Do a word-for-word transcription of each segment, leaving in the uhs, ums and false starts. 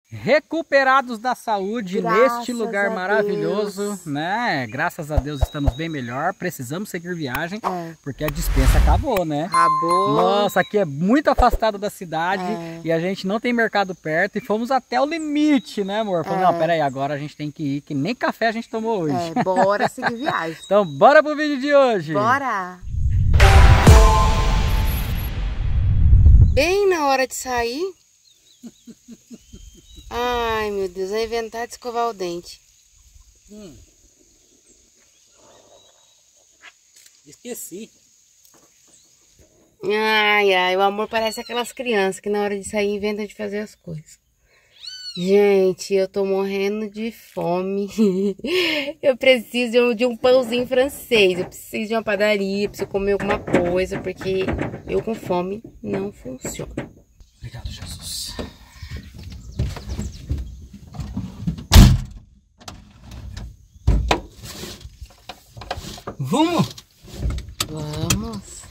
Recuperados da saúde Graças neste lugar a maravilhoso, Deus. né? Graças a Deus estamos bem melhor. Precisamos seguir viagem, É. porque a dispensa acabou, né? Acabou. Nossa, aqui é muito afastado da cidade É. e a gente não tem mercado perto e fomos até o limite, né, amor? Falamos, É. não, peraí, agora a gente tem que ir, que nem café a gente tomou hoje. É, bora seguir viagem. Então, bora pro vídeo de hoje. Bora! Bem na hora de sair. Ai, meu Deus, vai inventar de escovar o dente. Hum. Esqueci. Ai, ai, o amor parece aquelas crianças que na hora de sair inventam de fazer as coisas. Gente, eu tô morrendo de fome. Eu preciso de um pãozinho francês. Eu preciso de uma padaria, preciso comer alguma coisa, porque eu com fome não funciona. Obrigado, Jesus. Vamos? Vamos.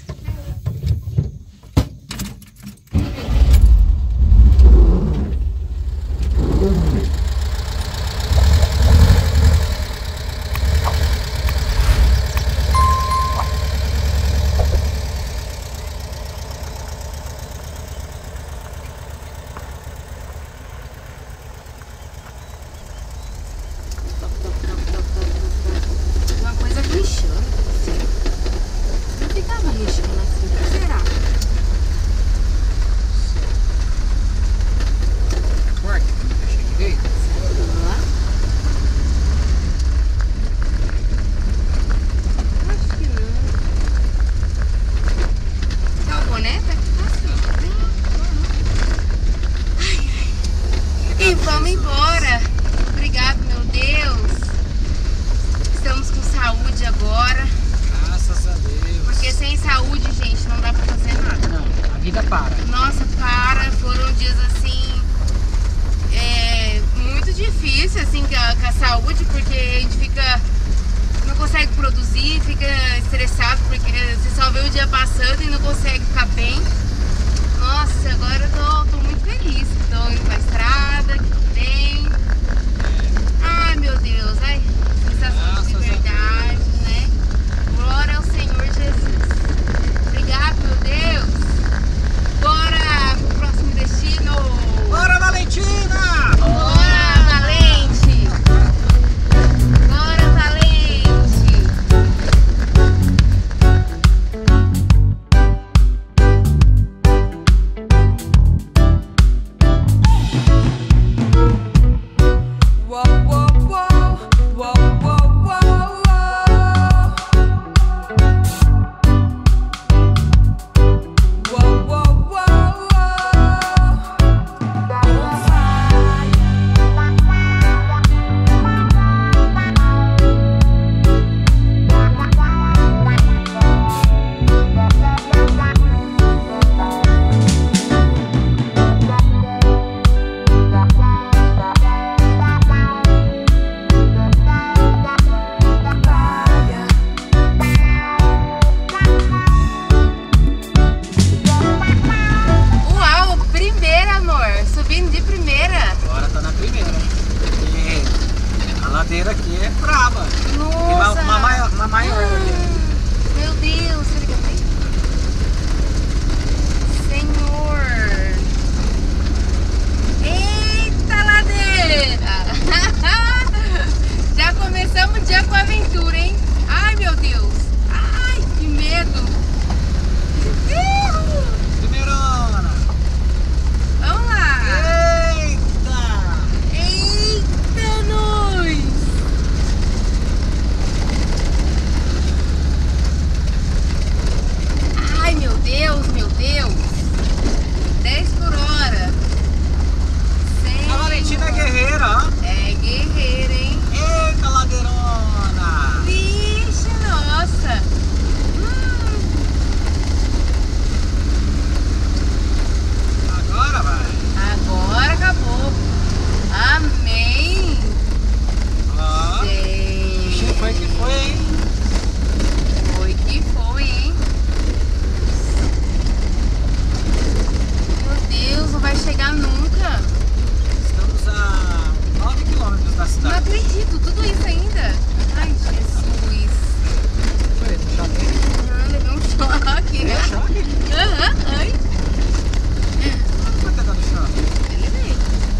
Uma coisa rixando. Não ficava rixando assim, o que será? Corta, cheguei. Lá? Acho que não. Tá o boné? Tá aqui assim. Ai, ai. E vamos embora. Obrigado, meu Deus. Estamos com saúde agora. Graças a Deus. Porque sem saúde, gente, não dá pra fazer nada. Não, a vida para. Nossa, para, foram dias assim, é, muito difícil assim com a, com a saúde, porque a gente fica, não consegue produzir, fica estressado, porque você só vê o dia passando e não consegue ficar bem. Nossa, agora eu tô, tô muito feliz, tô indo pra estrada, que tô bem. Ai, meu Deus, ai, sensação de liberdade, né? Glória ao Senhor Jesus. Obrigado, meu Deus. Bora pro próximo destino. Bora, Valentina! Bora, Valente. Bora, Valente. Whoa, whoa, whoa, whoa, whoa, whoa, whoa, whoa, whoa, whoa. Uau, primeira, amor. Subindo de primeira. Agora tá na primeira. E a ladeira aqui é braba. Tem uma, Nossa. uma maior, uma maior ali. Meu Deus, você liga bem? Senhor! Eita ladeira! Já começamos o dia com aventura, hein? Ai, meu Deus! Ai, que medo! Uhul! Primeirona! Vamos lá! Eita! Eita, nós! Não acredito, tudo isso ainda. Ai, Jesus. Foi, choque. Ah, levei um choque. É choque? Aham, ai. Por que tá dando choque? Eu levei.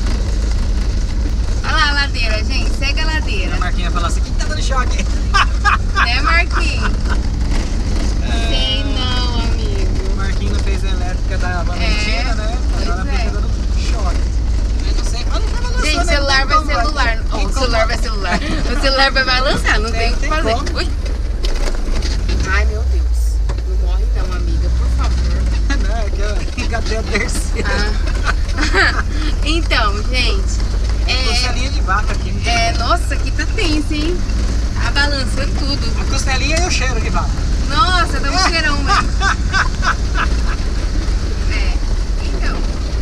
Olha lá a ladeira, gente. Segue a ladeira. A Marquinha falou assim, quem tá dando choque? Né, Marquinhos? Sei não, amigo. O Marquinho não fez a elétrica da Valentina, É, né? Agora pois fica é. dando choque. Eu não sei. Mas não tava lançando. Gente, celular vai celular. Tem Oh, o como- celular vai celular. O celular vai vai lançar, não tem Tem- o que tem fazer. como. Ui. Ai, meu Deus. Não morre não, amiga, por favor. Não, é que eu engatei a terceira. Ah. Então, gente. É, Costelinha de vaca aqui. é, nossa, aqui tá tenso, hein? Tá balançando tudo. A costelinha e o cheiro de vaca. Nossa, tá um cheirão mesmo. É, então.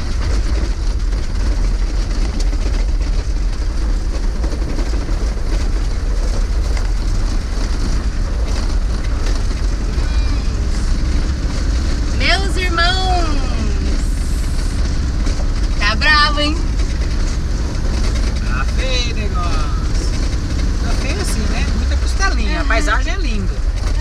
Hum. Meus irmãos. Tá bravo, hein? Tá feio o negócio. Tá feio assim, né? Muita costelinha. A paisagem é linda.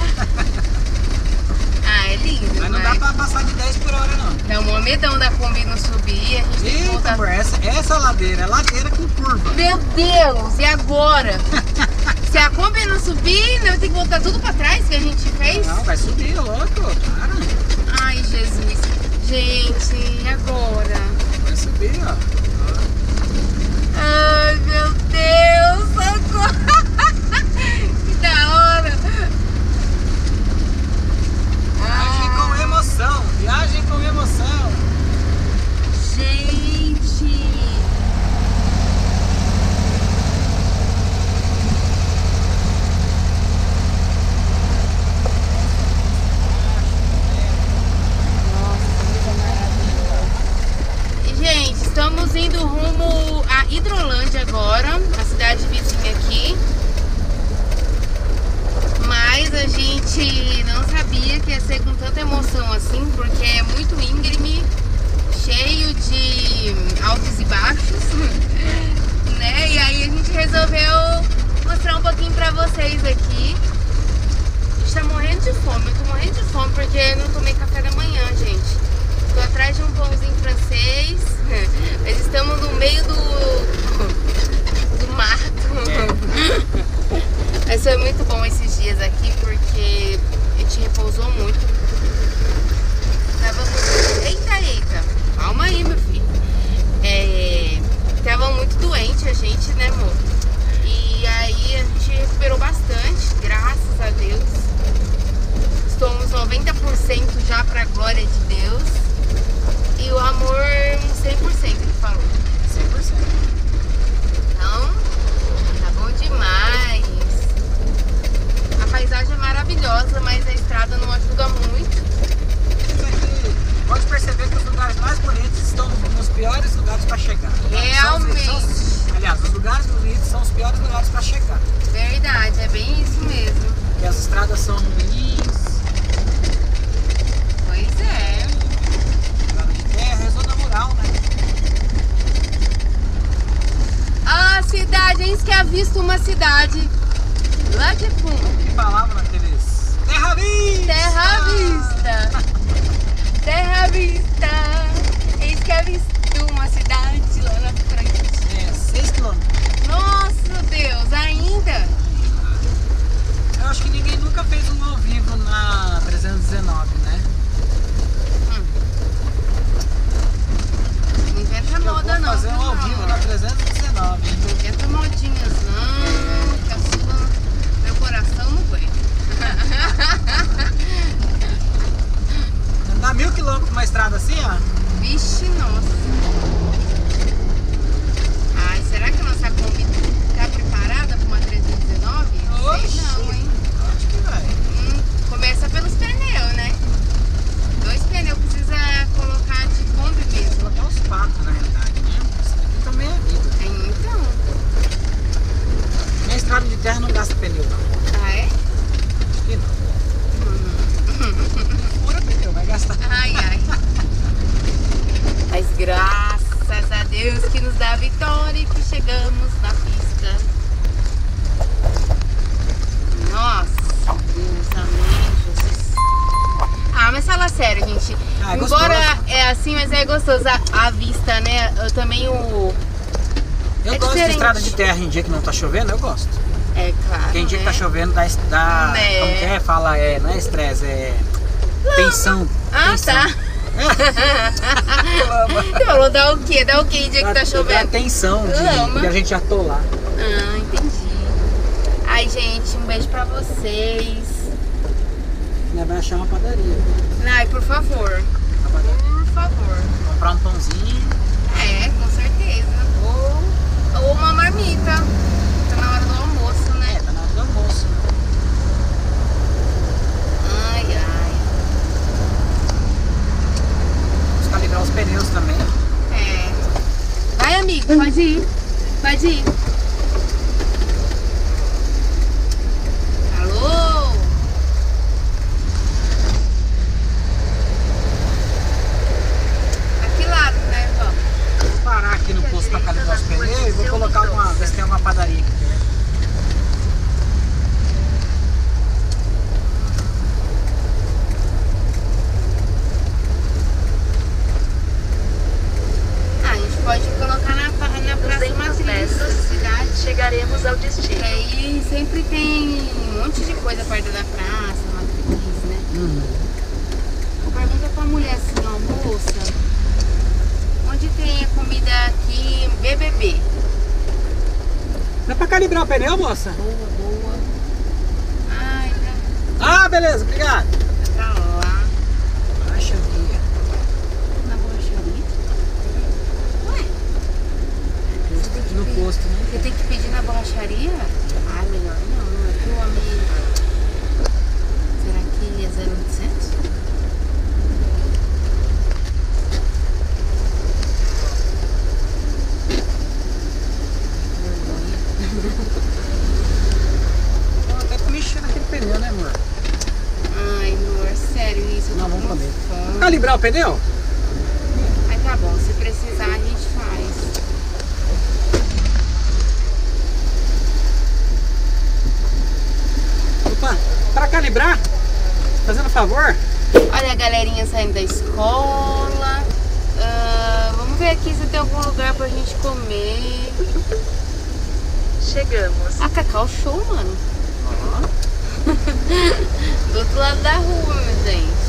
Ah, é lindo. Mas não dá pra passar de dez por hora, não. Dá um medão da Kombi não subir. A gente tem que Eita, voltar. amor, essa, essa ladeira é ladeira com curva. Meu Deus, e agora? Se a Kombi não subir, eu tenho que voltar tudo pra trás que a gente fez? Não, vai subir, louco. Para. Ai, Jesus. Gente, e agora? Vai subir, ó. Ai, meu Deus, socorro. Que da hora. Viagem com emoção. Viagem com emoção. Gente. Gente, estamos indo rumo a Hidrolândia agora, a cidade vizinha aqui. Mas a gente não sabia que ia ser com tanta emoção assim, porque é muito íngreme, cheio de altos e baixos, né? E aí a gente resolveu mostrar um pouquinho pra vocês aqui. A gente tá morrendo de fome, eu tô morrendo de fome porque eu não tomei café da manhã, gente. Tô atrás de um pãozinho francês, mas estamos no meio do, do mato. Mas foi muito bom esses dias aqui porque a gente repousou muito. Tava muito... Eita, eita, calma aí, meu filho. É... Tava muito doente a gente, né, amor? E aí a gente recuperou bastante, graças a Deus. Estamos noventa por cento já pra glória de Deus. E o amor cem por cento, ele falou. cem por cento. Então, tá bom demais. A paisagem é maravilhosa, mas a estrada não ajuda muito. Isso aqui, pode perceber que os lugares mais bonitos estão nos piores lugares para chegar. Realmente. São- são- aliás, os lugares bonitos são os piores lugares para chegar. Verdade, é bem isso mesmo. Porque as estradas são ruins, Pois é. estrada de terra, é zona rural, né? A cidade, eis que avista uma cidade lá de fundo. Que falavam naqueles... Terra Vista! Terra à vista. Terra à vista. Eis que avistou uma cidade lá na frente. É, seis quilômetros. Nossa Deus, ainda? Eu acho que ninguém nunca fez um ao vivo na trezentos e dezenove, né? Hum. Não inventa Eu moda vou não. fazer um viu, ao meu vivo amor? na trezentos e dezenove. Não inventa modinhas não, que a sua, meu coração não aguenta. Andar mil quilômetros numa estrada assim, ó. Vixe, nossa. Ai, será que a nossa Kombi tá preparada para uma trezentos e dezenove? Oxi. Sei não, hein? Acho que vai. Hum, começa pelos pneus, né? Dois pneus precisa colocar de Kombi mesmo. Colocar os quatro na realidade, né? Isso aqui também é vida. Então, Minha estrada de terra não gasta pneu, não. ah é? Acho que não. Fura pneu, vai gastar. Ai, ai. Mas graças a Deus que nos dá a vitória. histórico, chegamos na pista. Nossa, Deus, amém, Jesus. Ah, mas fala sério, gente. Ah, é Embora gostoso. é assim, mas é gostoso a, a vista, né? Eu também o... Eu É gosto diferente. de estrada de terra em dia que não tá chovendo, eu gosto. É claro, Porque em dia né? que tá chovendo dá, dá Né. como que é? Fala, é, não é estresse, é tensão. Ah, tensão. tá. Você falou dá o quê? Dá o quê em dia que tá Dá chovendo? tensão, de, Lama. porque a gente já tô lá. Ah, entendi. Ai, gente, um beijo pra vocês. Ainda vai achar uma padaria. Ai, por favor. Uma padaria. Por favor. Comprar um pãozinho. É, com certeza. Ou, ou uma marmita. Tá na hora do almoço, É, né? tá na hora do almoço. Ai, ai. Vamos calibrar os pneus também. É. Vai, amigo, pode ir. Pode ir. Alô? Aqui lado, né, vó? Vou parar aqui no posto pra calibrar os pneus e vou colocar uma, ver se tem uma padaria aqui perto. Ah, a gente pode colocar na, pa- na Praça Matriz da cidade. Chegaremos ao destino. Que aí sempre tem um monte de coisa perto da Praça Matriz, né? Uhum. Pergunta pra mulher assim, ó, moça, onde tem a comida aqui, B B B? Dá pra calibrar o pneu, moça? Boa, boa. Ai, pra, Ah, beleza, obrigado. pra lá. Acha aqui. Na borracharia? Ué, No posto, né? você tem que pedir na borracharia? Ah, melhor não. Aqui o homem... Será que é zero oitocentos? Vou até pra mexer naquele pneu, né, amor? Ai, amor, sério isso? Eu tô Não, vamos com comer. fome. Calibrar o pneu? Mas tá bom, se precisar a gente faz. Opa, pra calibrar? Fazendo favor? Olha a galerinha saindo da escola. Ah, vamos ver aqui se tem algum lugar pra gente comer. Chegamos. Ah, Cacau Show, mano. Do outro lado da rua, meu gente.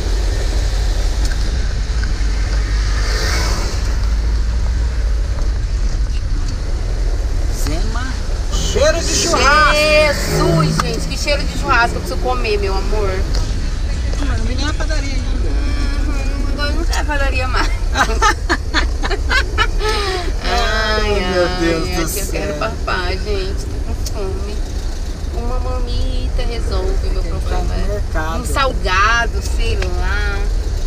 Zema. Cheiro de churrasco. Jesus, gente, que cheiro de churrasco eu preciso comer, meu amor. Mas não vi nenhuma padaria ainda. Uhum, agora não quero padaria mais. Ai, meu Deus ai, do aqui eu céu. quero papar, gente. Tô com fome. Uma mamita resolve meu Tem que problema. estar no mercado. Um salgado, sei lá.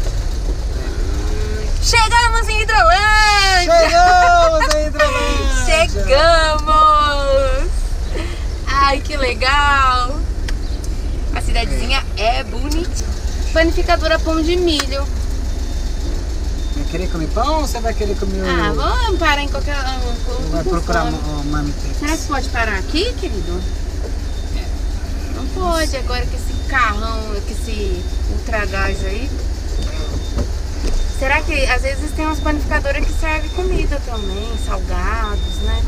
Ai. Chegamos em Hidrolândia! Chegamos em Hidrolândia! Chegamos! Ai, que legal! A cidadezinha é bonitinha. Panificadora Pão de Milho. Vai querer comer pão ou você vai querer comer o... Ah, vamos parar em qualquer... Um, um, Vai com procurar fome. uma, uma Mamitex. Será que pode parar aqui, querido? Não pode, agora com esse carrão, com esse ultragás aí. Será que às vezes tem umas panificadoras que servem comida também, salgados, né?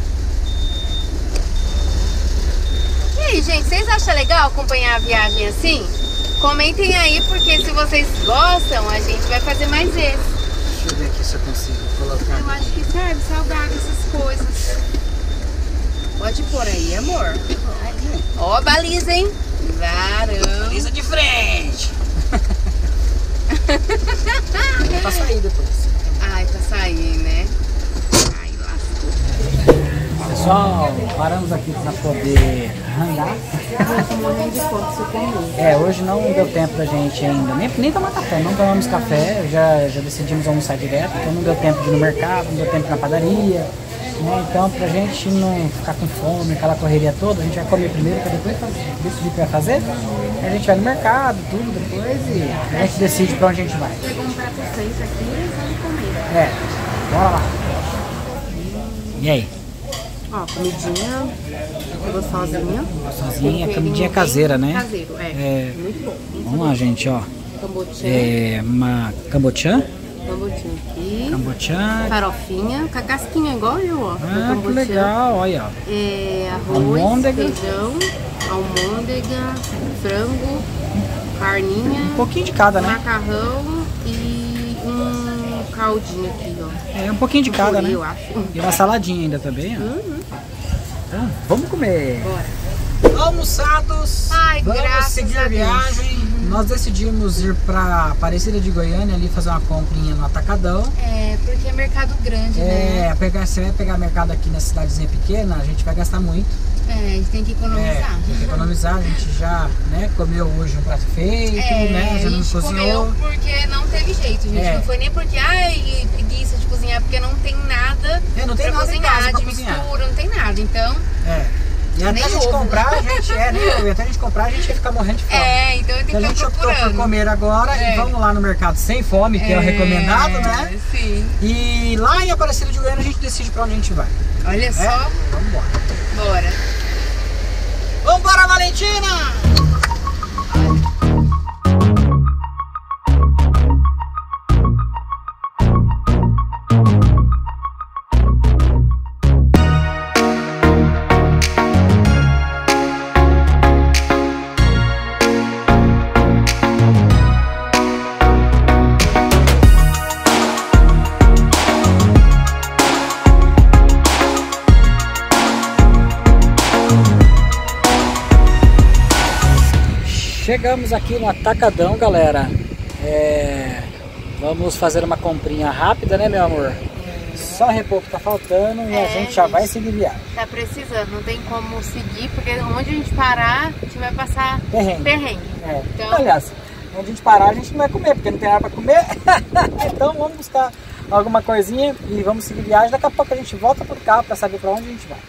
E aí, gente, vocês acham legal acompanhar a viagem assim? Comentem aí, porque se vocês gostam, a gente vai fazer mais esse. Deixa eu ver aqui se eu consigo colocar. Eu acho que serve salgado, essas coisas. Pode pôr aí, amor. Ó, a baliza, hein? Varão. Lisa de frente! É pra sair depois. Ai, tá saindo, né? Ai, lascou. Pessoal, paramos aqui para poder rangar. Eu tô morrendo de fome, se eu comer. É, hoje não deu tempo da gente ainda, nem, nem tomar café, não tomamos café, já, já decidimos almoçar direto, então não deu tempo de ir no mercado, não deu tempo na padaria, né? Então pra gente não ficar com fome, aquela correria toda, a gente vai comer primeiro para depois fazer, decidir o que vai fazer, a gente vai no mercado, tudo depois e a gente decide para onde a gente vai. Pegou um prato seis aqui e vamos comer. É, bora lá. E aí? Ó, comidinha gostosinha. Sozinha, Temperinho comidinha bem caseira, né? Caseiro, é. É. Muito bom. Muito Vamos lá, gente, ó. Cambotinha. É uma cambotiã. Cambotinha aqui. Cambotiã. Farofinha, com a casquinha igual eu, ó. do Ah, que cambotiã. legal, olha, ó. É, arroz, Almôndega. feijão, almôndega, frango, carninha, Um pouquinho de cada, né? macarrão e um caldinho aqui, ó. É um pouquinho de Um cada, purê, né? eu acho. E uma saladinha ainda também, ó. Uhum. Então, vamos comer. Bora. Almoçados, Ai, vamos graças seguir a a Deus. viagem. Nós decidimos ir pra Aparecida de Goiânia ali fazer uma comprinha no Atacadão. É, porque é mercado grande, né? É, pegar, você vai pegar mercado aqui na cidadezinha pequena, a gente vai gastar muito. É, a gente tem que É, economizar. tem que economizar, a gente já, né, comeu hoje um prato feito, É, né, já a não gente cozinhou. comeu porque não teve jeito, gente. É. Não foi nem porque, ai, preguiça de cozinhar, porque não tem nada É, não tem pra nada em cozinhar, casa pra de cozinhar. mistura, não tem nada. Então, É. E até Nem a gente ovo. comprar, a gente, é, nem ovo, e até a gente comprar, a gente ia ficar morrendo de fome. é, então eu Então tenho a que gente estar optou por procurando. comer agora É. e vamos lá no mercado sem fome, que é, o recomendado, né? Sim. E lá em Aparecida de Goiânia a gente decide pra onde a gente vai. Olha É? só, Vamos embora. bora. Vambora, Valentina! Chegamos aqui no Atacadão, galera. É, vamos fazer uma comprinha rápida, né, meu amor? Só repor o que tá faltando e a É, gente já gente. vai seguir viagem. Tá precisando, não tem como seguir, porque onde a gente parar, a gente vai passar Perrengue. perrengue. É. Então- Aliás, onde a gente parar, a gente não vai comer, porque não tem nada pra comer. Então vamos buscar alguma coisinha e vamos seguir viagem. Daqui a pouco a gente volta pro carro pra saber pra onde a gente vai.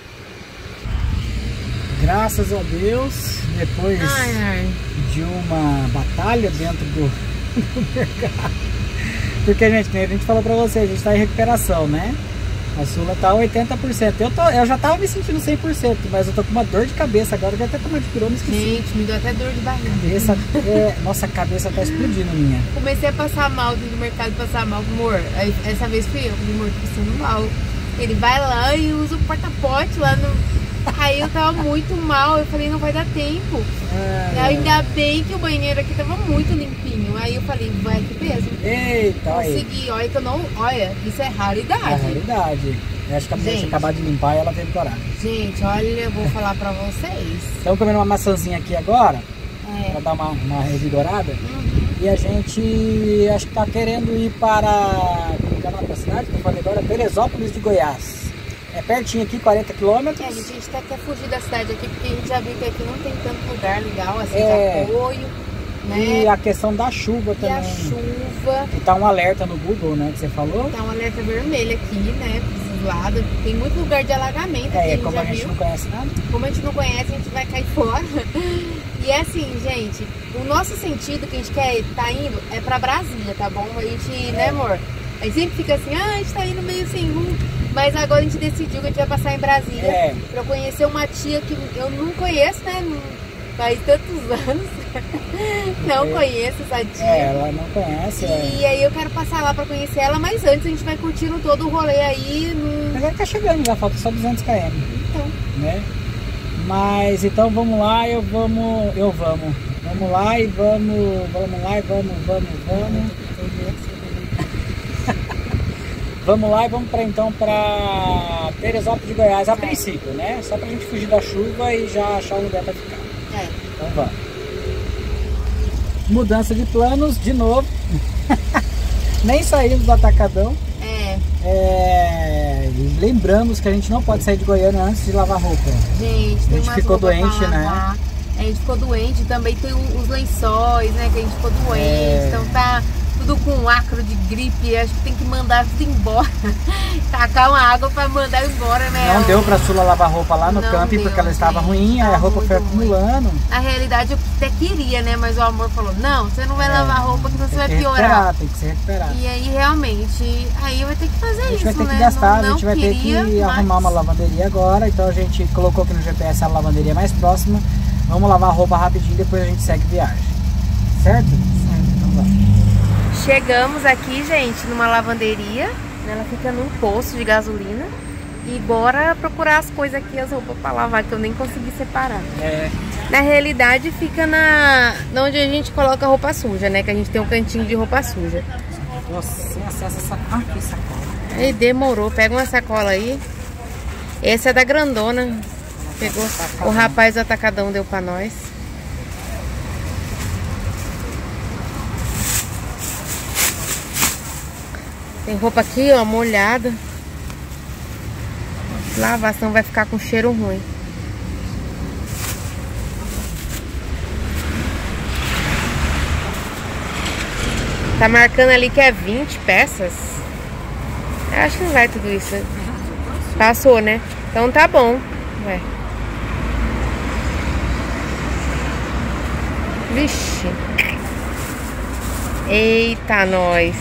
Graças a Deus, depois Ai, ai. de uma batalha dentro do, do mercado. Porque, gente, nem a gente falou pra vocês, a gente tá em recuperação, né? A Sula tá oitenta por cento. Eu, tô, eu já tava me sentindo cem por cento, mas eu tô com uma dor de cabeça agora, que até tomar de pirona, esqueci. Gente, me deu até dor de barriga. Cabeça, é, nossa, a cabeça tá explodindo minha. Comecei a passar mal dentro do mercado, passar mal, amor. Aí, essa vez fui eu, amor, tô passando mal. Ele vai lá e usa o porta-pote lá no... Aí eu tava muito mal, eu falei, não vai dar tempo. É, Ainda bem que o banheiro aqui tava muito limpinho. Aí eu falei, vai que peso. Eita, aí. Consegui, olha que eu não... Olha, isso é É a raridade. realidade. Eu acho que a mulher tinha Gente. acabado de limpar e ela teve coragem. Gente, olha, eu vou falar pra vocês. Estamos comendo uma maçãzinha aqui agora, É. pra dar uma, uma revigorada. Uhum. E a gente acho que tá querendo ir para, como que é o nome da cidade que eu falei agora? Teresópolis de Goiás. É pertinho aqui, quarenta quilômetros. É, a gente, a gente tá, quer fugir da cidade aqui, porque a gente já viu que aqui não tem tanto lugar legal, assim, É. de apoio, né? E a questão da chuva E também. a chuva, Que tá um alerta no Google, né, que você falou. tá um alerta vermelho aqui, né, pra esses lados. Tem muito lugar de alagamento aqui, a É, gente como já a gente viu. não conhece nada. Como a gente não conhece, a gente vai cair fora. E é assim, gente, o nosso sentido que a gente quer tá indo é pra Brasília, tá bom? A gente, né, amor? A gente sempre fica assim, ah, a gente tá indo meio sem rumo. Mas agora a gente decidiu que a gente vai passar em Brasília É. pra eu conhecer uma tia que eu não conheço, né? Não- Faz tantos anos. Não É. conheço essa tia. É, ela não conhece. É. E aí eu quero passar lá pra conhecer ela, mas antes a gente vai curtindo todo o rolê aí. No... Mas ela tá chegando, já falta só duzentos quilômetros. Então, Né? Mas então vamos lá, eu vamos, eu vamos. Vamos lá e vamos, vamos lá e vamos, vamos, vamos. Vamos lá e vamos para então para Teresópolis de Goiás a princípio, né? Só pra gente fugir da chuva e já achar um lugar para ficar. é. Então vamos. Mudança de planos de novo. Nem saímos do Atacadão. É. É, e lembramos que a gente não pode sair de Goiânia antes de lavar roupa. Gente, A tem gente umas ficou roupas pra doente, né? lavar. É, a gente ficou doente, também tem o- os lençóis, né? Que a gente ficou doente. É. Então tá tudo com acro de gripe, acho que tem que mandar tudo embora. Tacar uma água pra mandar embora, né? Não deu pra Sula lavar roupa lá no Não camping deu, porque ela estava gente, ruim, aí a tava roupa foi muito acumulando. Na realidade eu até queria, né? Mas o amor falou, não, você não vai É, lavar roupa que você Tem vai que piorar. recuperar, tem que se recuperar. E aí realmente, aí eu vou ter que fazer A gente isso, vai ter né? que gastar, não, a gente vai ter que queria, mas... arrumar uma lavanderia agora, então a gente colocou aqui no G P S a lavanderia mais próxima. Vamos lavar a roupa rapidinho, depois a gente segue viagem. Certo? Certo. Vamos lá. Chegamos aqui, gente, numa lavanderia. Ela fica num posto de gasolina. E bora procurar as coisas aqui, as roupas pra lavar, que eu nem consegui separar. É. Na realidade fica na onde a gente coloca roupa suja, né? Que a gente tem um cantinho de roupa suja. Nossa, sem acesso a sacola. Ah, que sacola. Aí demorou, pega uma sacola aí. Essa é da grandona. Pegou. O rapaz do atacadão deu pra nós. Tem roupa aqui, ó, molhada. Lavação vai ficar com cheiro ruim. Tá marcando ali que é vinte peças. Eu acho que não vai tudo isso. Passou, né? Então tá bom. Vai. Vixe. Eita, nós.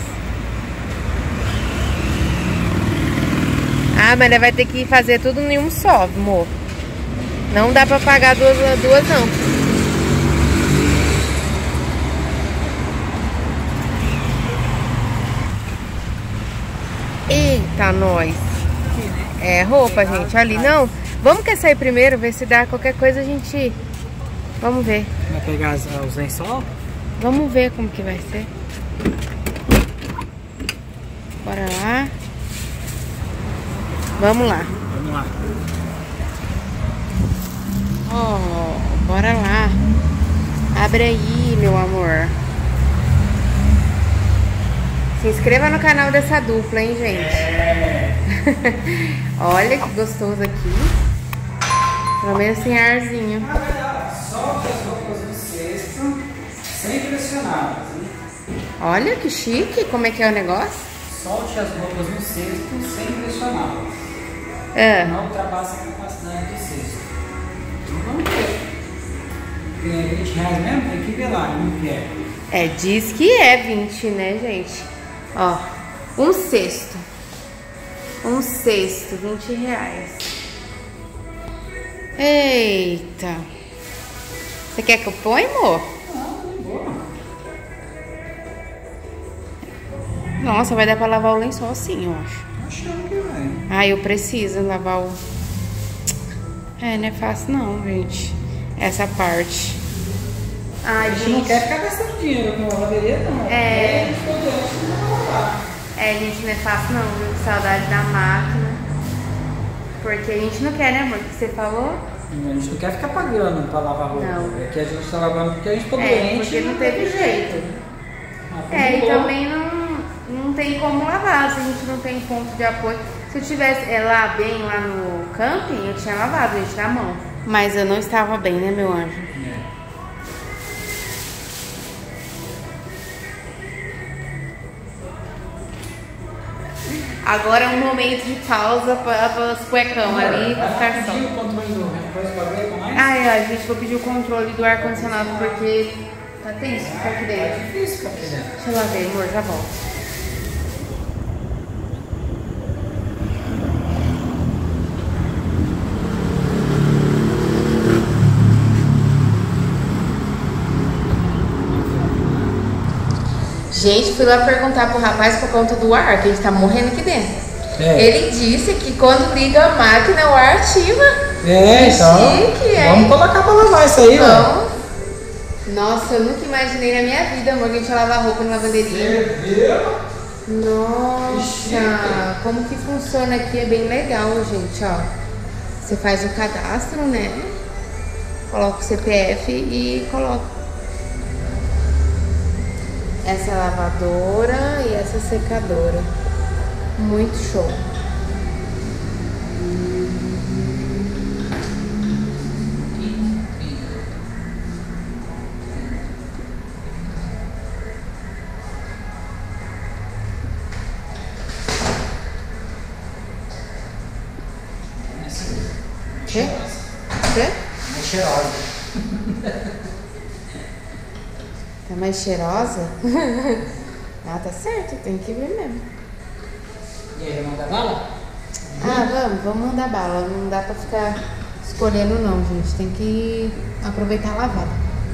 Ah, mas ele vai ter que fazer tudo em um só, amor. Não dá pra pagar duas, duas não. Eita, nós. É roupa, gente. Ali, não. Vamos quer sair primeiro, ver se dá qualquer coisa a gente... Vamos ver. Vai pegar as, os lençol? Vamos ver como que vai ser. Bora lá. Vamos lá. Vamos lá. Oh, bora lá. Abre aí, meu amor. Se inscreva no canal dessa dupla, hein, gente? É. Olha que gostoso aqui. Pelo menos tem arzinho. Solte as roupas do cesto sem pressionar. Olha que chique. Como é que é o negócio? Solte as roupas no cesto sem pressionar. É. Não ultrapasse a capacidade do cesto. Então vamos ver. É vinte reais mesmo? Tem que ver lá como que é. É, diz que é vinte, né, gente? Ó, um cesto. Um cesto, vinte reais. Eita. Você quer que eu ponha, amor? Não, tá boa. Nossa, vai dar pra lavar o lençol sim, eu acho. Achando que vai. Ah, eu preciso lavar o... É, não é fácil não, gente. Essa parte. Ai, A gente não quer ficar gastando dinheiro com lavanderia, não. É. A gente pode lavar. É, gente, não é fácil não, viu? Saudade da máquina. Porque a gente não quer, né, amor? O que você falou? A gente não quer ficar pagando pra lavar roupa. Não. É que a gente tá lavando porque a gente ficou É, doente. porque não teve jeito. Ah, É, e acumulou. também não, não tem como lavar, se a gente não tem ponto de apoio. Se eu tivesse é, lá bem, lá no camping, eu tinha lavado, gente, na mão. Mas eu não estava bem, né, meu anjo? É. Agora é um momento de pausa para os cuecão ali, para ficar Vai só. pedir o controle do coisa pra ver com mais? Ai, ai, gente, vou pedir o controle do ar-condicionado porque tá tenso ficar aqui É dentro. difícil ficar aqui dentro. Deixa eu lá ver, amor, já volto. Gente, fui lá perguntar pro rapaz por conta do ar, que a gente tá morrendo aqui dentro. É. Ele disse que quando liga a máquina, o ar ativa. É, Que então. chique, é. Vamos colocar pra lavar isso aí, ó. Então, nossa, eu nunca imaginei na minha vida, amor, que a gente ia lavar roupa na lavanderia. viu? Nossa, como que funciona aqui é bem legal, gente, ó. Você faz o cadastro, né? Coloca o C P F e coloca essa lavadora e essa secadora. Muito show. Quê? Quê? Mais cheirosa. Tá mais cheirosa? Ah, tá certo, tem que ver mesmo. E aí, vamos dar bala? Ah, vamos, vamos mandar bala. Não dá pra ficar escolhendo não, gente. Tem que aproveitar a lavada.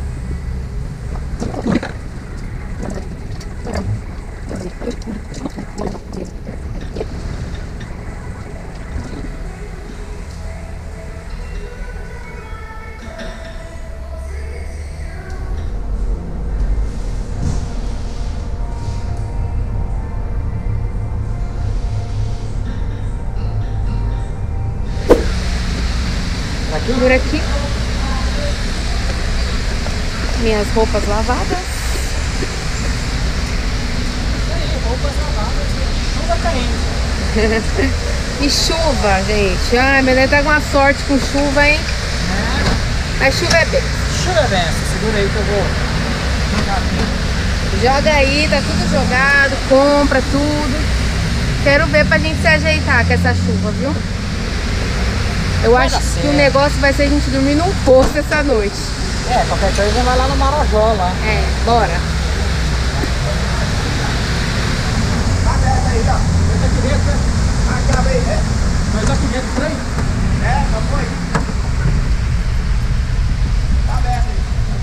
Por aqui, minhas roupas lavadas. Roupas lavadas e chuva caindo. E chuva, gente. Ai, meu Deus, tá com uma sorte com chuva, hein? É. Mas chuva é bem. Chuva é benção. Segura aí que eu vou jogar aqui. Joga aí, tá tudo jogado, compra tudo. Quero ver pra gente se ajeitar com essa chuva, viu? Eu Vai acho dar que certo. o negócio vai ser a gente dormir num posto essa noite. É, qualquer coisa vai lá no Marajó lá. É, bora. Tá aberto aí, ó. Mas aqui dentro, né? Acaba aí, né? Mas aqui dentro, foi? É, já foi. Tá aberto aí.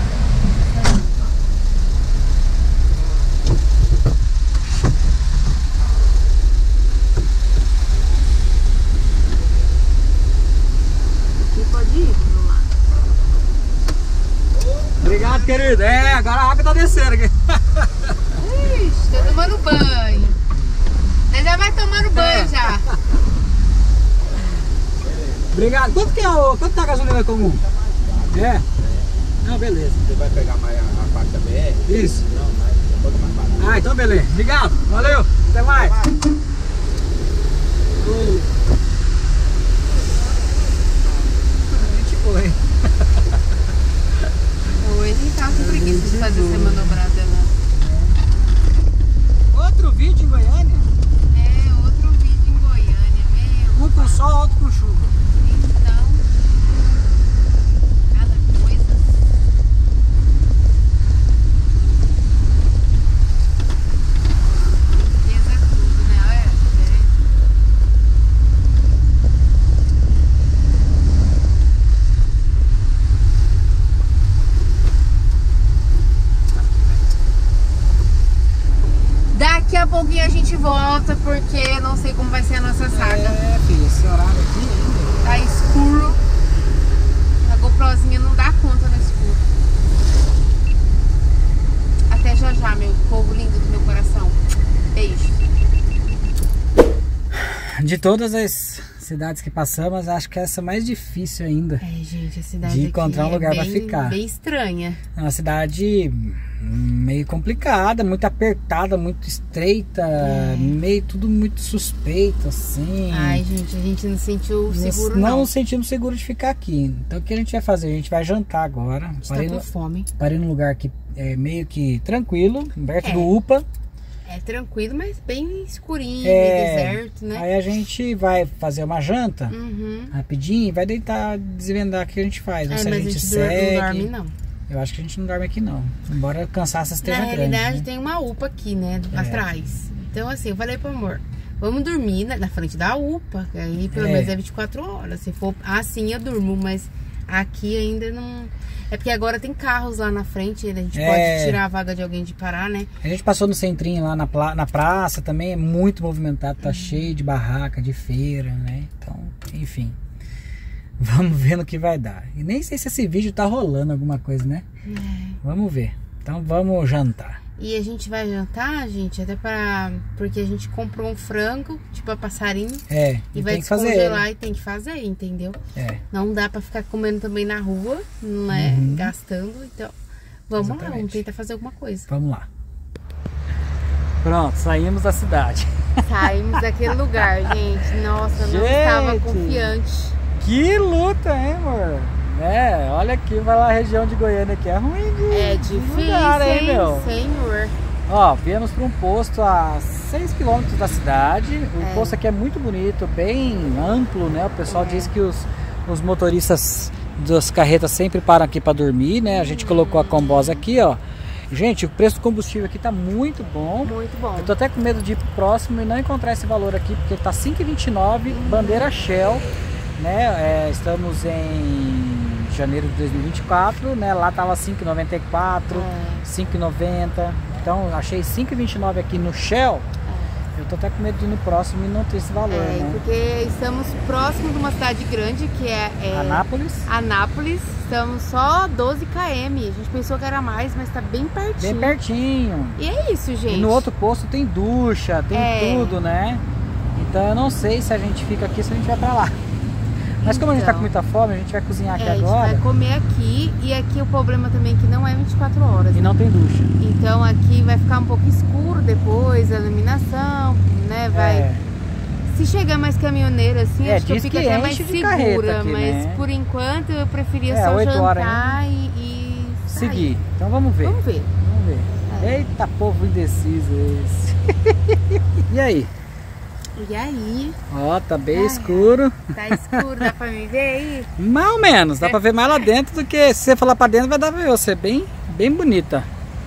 Pode ir, vamos lá. Obrigado, querido. É, agora a água tá descendo aqui. Ixi, tô tomando banho. Você já vai tomando banho já. Obrigado. Quanto que é o... Quanto tá a gasolina comum? É? Não, beleza. Você vai pegar mais a, a faixa B R? Isso. Não, mas um pouco mais barato. Ah, então beleza. Obrigado. Valeu. Até mais. Oi. Gente boa, hein? Hoje tava com preguiça de fazer essa manobrada lá. Outro vídeo em Goiânia. É, outro vídeo em Goiânia, meu. Um com sol, outro com chuva. Então, cada coisa. Pesa tudo, né? Olha, é. Daqui a pouquinho a gente volta, porque eu não sei como vai ser a nossa saga. É, filha, esse horário aqui ainda. Tá escuro. A GoProzinha não dá conta no escuro. Até já já, meu povo lindo do meu coração. Beijo. De todas as cidades que passamos, acho que essa é mais difícil ainda. É, gente, a cidade De aqui encontrar um é lugar pra bem, ficar. bem estranha. É uma cidade meio complicada, muito apertada, muito estreita, É. meio tudo muito suspeito, assim. Ai, gente, a gente não sentiu seguro, não. não. Não sentimos seguro de ficar aqui. Então o que a gente vai fazer? A gente vai jantar agora. A gente Parei, tá com no, fome. parei num lugar que é meio que tranquilo, perto É. do U P A. É tranquilo, mas bem escurinho, É, meio deserto, né? Aí a gente vai fazer uma janta Uhum. rapidinho e vai deitar, desvendar o que a gente faz. Ou É, se mas a gente, dur- segue. não dorme, não. Eu acho que a gente não dorme aqui não. Embora cansaço esteja Na grande. realidade, né? tem uma U P A aqui, né? É. Atrás. Então, assim, eu falei pro amor, vamos dormir na, na frente da U P A, que aí pelo É. menos é vinte e quatro horas. Se for assim, eu durmo, mas aqui ainda não. É porque agora tem carros lá na frente, a gente É. pode tirar a vaga de alguém de parar, né? A gente passou no centrinho lá na, pla- na praça também, é muito movimentado, tá cheio de barraca, de feira, né? Então, enfim. Vamos ver no que vai dar. E nem sei se esse vídeo tá rolando alguma coisa, né? Vamos ver. Então vamos jantar. E a gente vai jantar, gente, até pra. Porque a gente comprou um frango, tipo a passarinho, É, e e vai tem que fazer descongelar ele. e tem que fazer, entendeu? É, Não dá pra ficar comendo também na rua, não é? Uhum. Gastando, então. Vamos lá, Exatamente. vamos tentar fazer alguma coisa. vamos lá. Pronto, saímos da cidade. Saímos daquele lugar, gente. Nossa, eu não Gente! estava confiante. Que luta, hein, amor? É, olha aqui, vai lá a região de Goiânia que é ruim de, É de difícil, lugar, hein, hein, meu? senhor. Ó, viemos para um posto a seis quilômetros da cidade. O É. posto aqui é muito bonito, bem amplo, né? O pessoal É. diz que os, Os motoristas das carretas sempre param aqui para dormir, né? A gente colocou a Combosa aqui, ó. Gente, o preço do combustível aqui tá muito bom. Muito bom. Eu tô até com medo de ir pro próximo e não encontrar esse valor aqui, porque tá cinco e vinte e nove, bandeira Shell, né? É, estamos em janeiro de dois mil e vinte e quatro, né? Lá tava cinco e noventa e quatro, É. cinco e noventa. Então, achei cinco e vinte e nove aqui no Shell. Eu tô até com medo de ir no próximo e não ter esse valor, É, né? porque estamos próximo de uma cidade grande que é, é Anápolis, Anápolis. Estamos só doze quilômetros. A gente pensou que era mais, mas tá bem pertinho. bem pertinho. E é isso, gente. E no outro posto tem ducha, tem É. tudo, né? Então eu não sei se a gente fica aqui, se a gente vai pra lá. Mas como a gente tá Então. com muita fome, a gente vai cozinhar aqui É, a gente agora vai comer aqui. E aqui o problema também é que não é vinte e quatro horas. e né? não tem ducha. Então aqui vai ficar um pouco escuro depois, a iluminação, né? Vai. É. Se chegar mais caminhoneiro assim, É, acho que eu diz fico que até mais enche de carreta segura. aqui, mas né? por enquanto eu preferia É, só oito horas jantar e, e sair. Seguir. Então vamos ver. Vamos ver. Vamos ver. É. Eita, povo indeciso esse. E aí? E aí? Ó, tá bem Ai, escuro. Tá escuro, dá pra me ver aí? Mais ou menos, dá pra ver mais lá dentro do que se você for lá pra dentro vai dar pra ver você. Bem, bem bonita.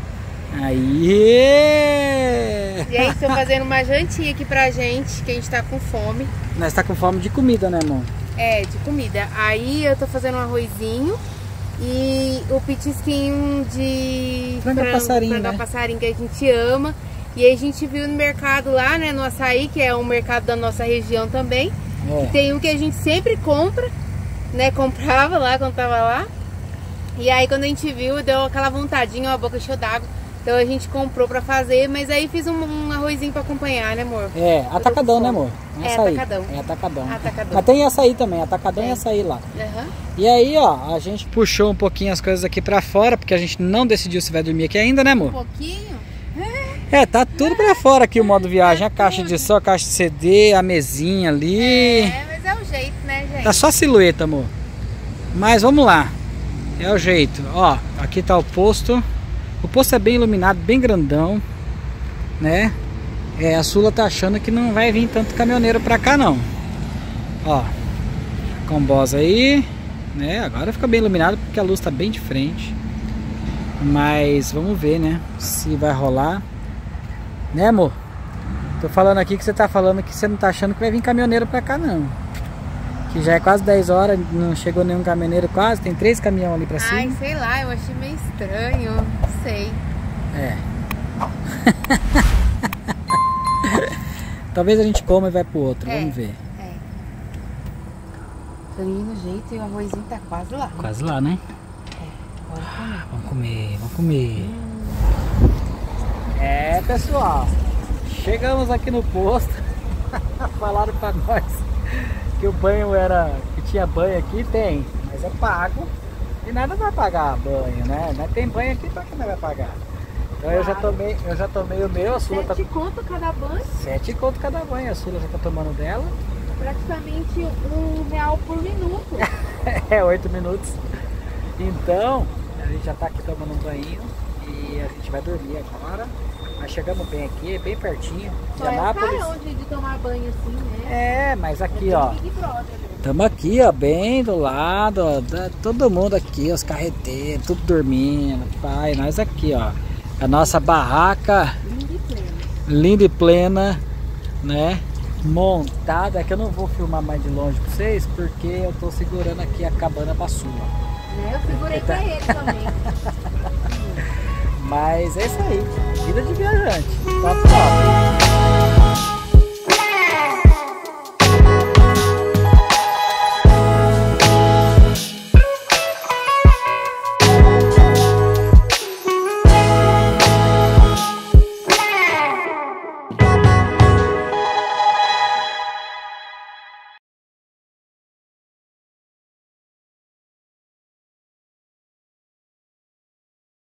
Aí! E aí, estão fazendo uma jantinha aqui pra gente, que a gente tá com fome. Nós tá com fome de comida, né, amor? É, de comida. Aí eu tô fazendo um arrozinho e o petisquinho de Frango a passarinho, frango a né? passarinho que a gente ama. E aí a gente viu no mercado lá, né, no Açaí, que é um mercado da nossa região também. É. Tem um que a gente sempre compra, né, comprava lá quando tava lá. E aí quando a gente viu, deu aquela vontadinha, a boca cheia d'água. Então a gente comprou pra fazer, mas aí fiz um, um arrozinho pra acompanhar, né, amor? É, atacadão, né, amor? Não É, açaí. atacadão. É atacadão. Atacadão. Mas tem açaí também, atacadão Tem. e açaí lá. Aham. E aí, ó, a gente puxou um pouquinho as coisas aqui pra fora, porque a gente não decidiu se vai dormir aqui ainda, né, Um amor? pouquinho. É, tá tudo pra fora aqui o modo viagem. A caixa de som, a caixa de C D, a mesinha ali. É, mas é o jeito, né, gente? Tá só a silhueta, amor. Mas vamos lá. É o jeito. Ó, aqui tá o posto. O posto é bem iluminado, bem grandão, né? É, a Sula tá achando que não vai vir tanto caminhoneiro pra cá, não. Ó, Combosa aí, né? Agora fica bem iluminado porque a luz tá bem de frente. Mas vamos ver, né? Se vai rolar. Né, amor? Tô falando aqui que você tá falando que você não tá achando que vai vir caminhoneiro pra cá, não. Que já é quase dez horas, não chegou nenhum caminhoneiro quase. Tem três caminhões ali pra cima. Ai, sei lá, eu achei meio estranho. Não sei. É. Talvez a gente coma e vai pro outro, É. vamos ver. É. Tô indo no jeito e o arrozinho tá quase lá. Quase lá, né? Bora comer. Vamos comer, vamos comer. É, pessoal, chegamos aqui no posto. Falaram pra nós que o banho era, que tinha banho aqui, tem, mas é pago. E nada vai pagar banho, né? Não tem banho aqui, pra que não vai pagar? Então eu já Claro. tomei, eu já tomei o meu, a Sula tá Sete conto cada banho, sete conto cada banho, a Sula já tá tomando dela. praticamente um real por minuto. É, oito minutos. Então, a gente já tá aqui tomando um banho e a gente vai dormir agora. Nós chegamos bem aqui, bem pertinho de Só é Anápolis. carão de, de tomar banho assim, né? É, mas aqui, É ó, Big Brother, né? estamos aqui, ó, bem do lado, ó, da- todo mundo aqui, os carreteiros, tudo dormindo, pai, nós aqui, ó, a nossa barraca Lindo e pleno. linda e plena, né, montada, que eu não vou filmar mais de longe pra vocês, porque eu tô segurando aqui a cabana pra Sula. Né? Eu segurei pra ele também. Mas é isso aí, vida de viajante, tá top.